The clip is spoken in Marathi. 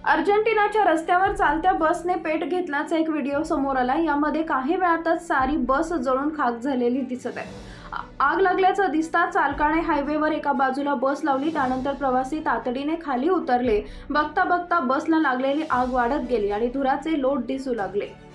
अर्जेंटिनाच्या रस्त्यावर चालत्या बसने पेट घेतल्याचा एक व्हिडिओ समोर आला। यामध्ये काही वेळातच सारी बस जळून खाक झालेली दिसत आहे। आग लागल्याचं दिसताच चालकाने हायवेवर एका बाजूला बस लावली। त्यानंतर प्रवासी तातडीने खाली उतरले। बघता बघता बसला लागलेली आग वाढत गेली आणि धुराचे लोट दिसू लागले।